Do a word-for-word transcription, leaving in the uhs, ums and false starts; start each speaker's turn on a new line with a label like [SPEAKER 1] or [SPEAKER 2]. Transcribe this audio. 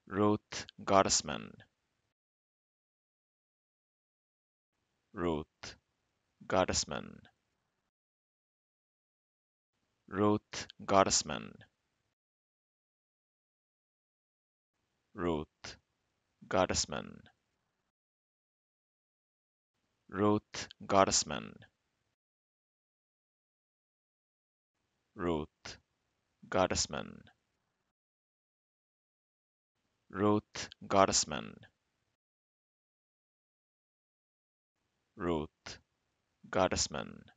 [SPEAKER 1] Ruth Gottesman, Ruth Gottesman, Ruth Gottesman, Ruth Gottesman, Ruth Gottesman, Ruth Gottesman, Ruth Gottesman, Ruth Gottesman,